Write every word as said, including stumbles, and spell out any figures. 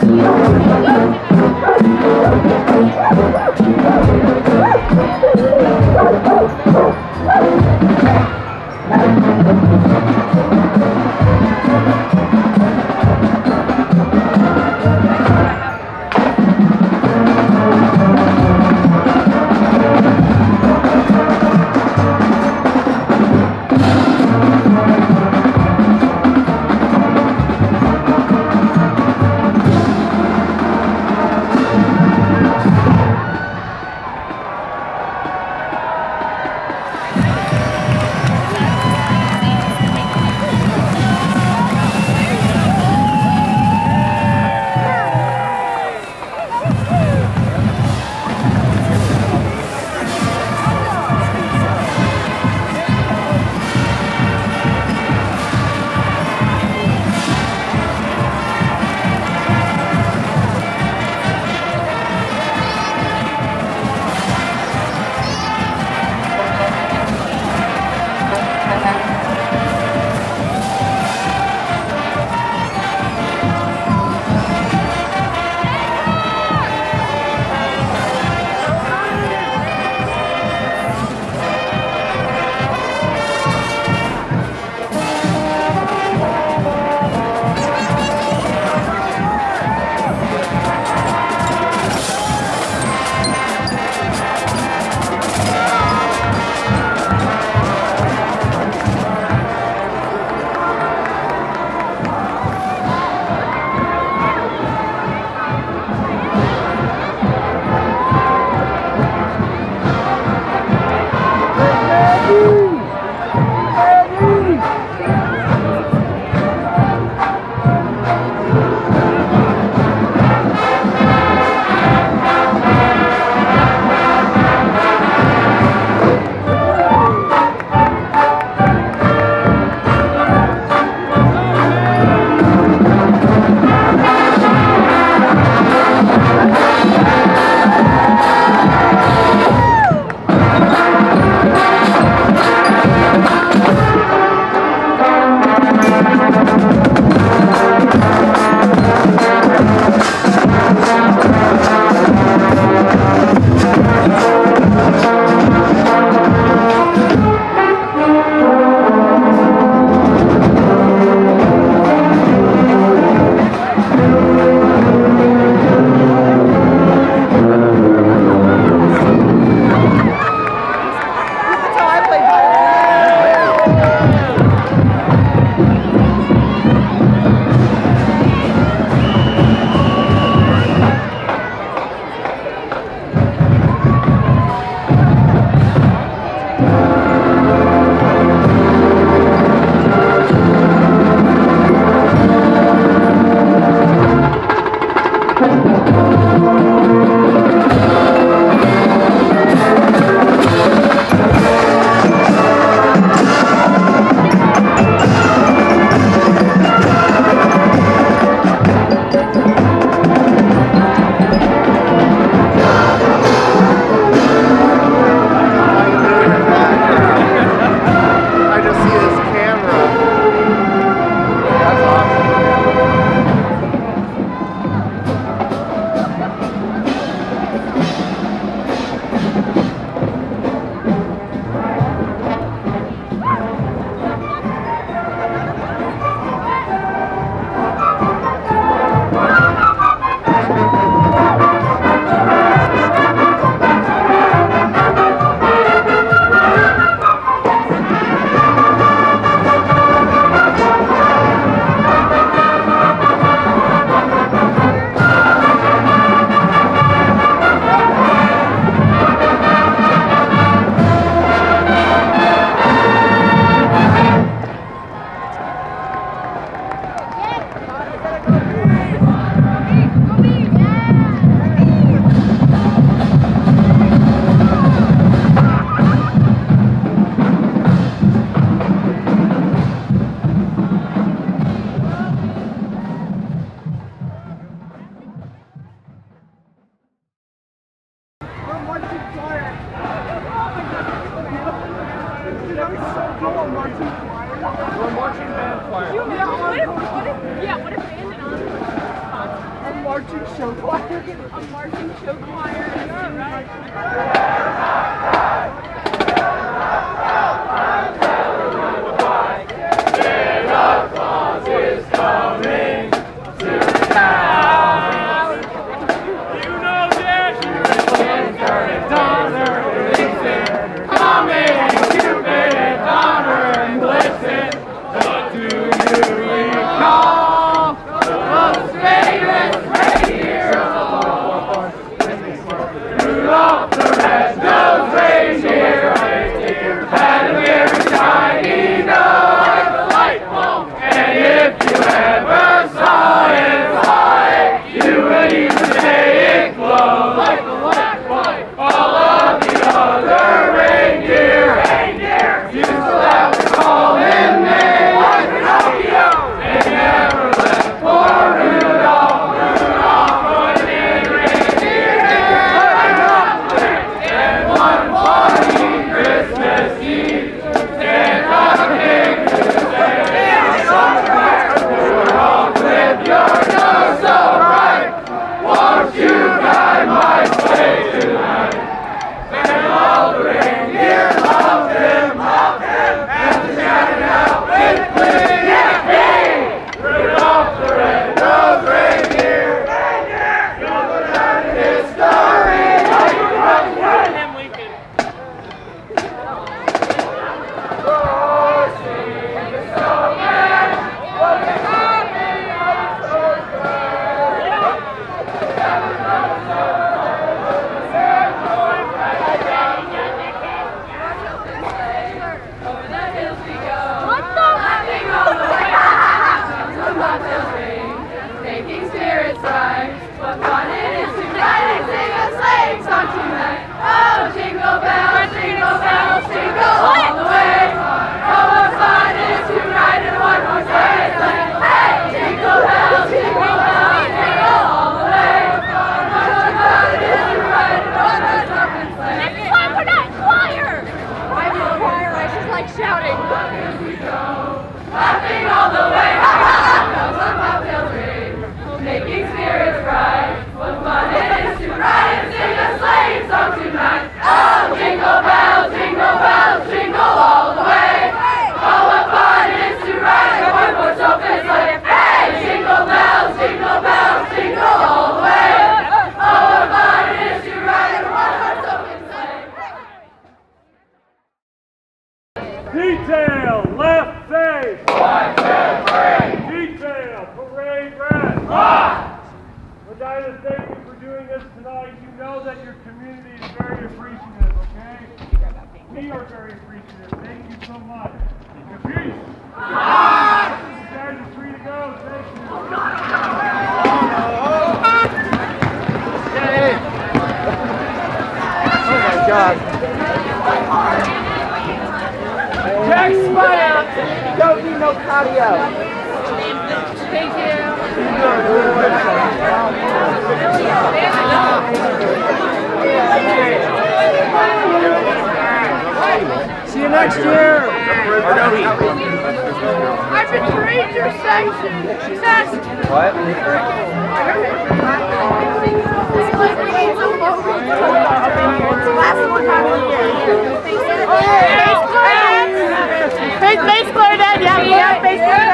We're marching band choir. Yeah, what if, what if, yeah, what if band and honor? marching show choir. A marching show choir. Santa Claus is coming to town. You know that and Donner, listen, coming, Cupid and Donner, and listen. What do you recall? The most famous reindeer of all. Rudolph the red-nosed reindeer had a very shiny nose. And if you ever saw it fly, you would even say it glows like a black light. All of the other reindeer, reindeer used to laugh and call him names like Pinocchio. They never left poor Rudolph, Rudolph running reindeer. And one funny Christmas Eve, Santa came to say, with your nose so bright, won't you guide my sleigh tonight? And all the reindeer loved him, loved him, and they shouted out with glee, yippee! Rudolph the red-nosed reindeer, reindeer, you'll go down in history. Making spirits rise, what fun it is to ride and sing a sleighing song tonight. Oh, jingle bells, jingle bells, jingle all the way. Oh, what fun it is to ride in one horse sleigh. Hey, jingle bells, jingle bells, jingle all the way. Oh, what fun it is to ride in one horse open sleigh. Next time we're not choir. I'm a choir, I just like shouting. Here we go, laughing all the way. Bells on bobtails ring, making spirits bright. What fun it is to ride and sing a sleighing song tonight. Oh, jingle bells, jingle bells, jingle all the way. Oh, what fun it is to ride in one horse open sleigh. Hey, jingle bells, jingle bells, jingle all the way. Oh, what fun it is to ride in one horse open sleigh. Detail, left face. One, two, three. Detail, parade red. One. Medina, thank you for doing this tonight. You know that your community is very appreciative, okay? We are very appreciative. Thank you so much. Peace. One. You guys are free to go. Thank you. Oh my God. Check spot out. Don't need no cardio. Thank you. See you next year. I've been ranger section. Test. What? Bass clarinet, yeah, yeah, bass clarinet.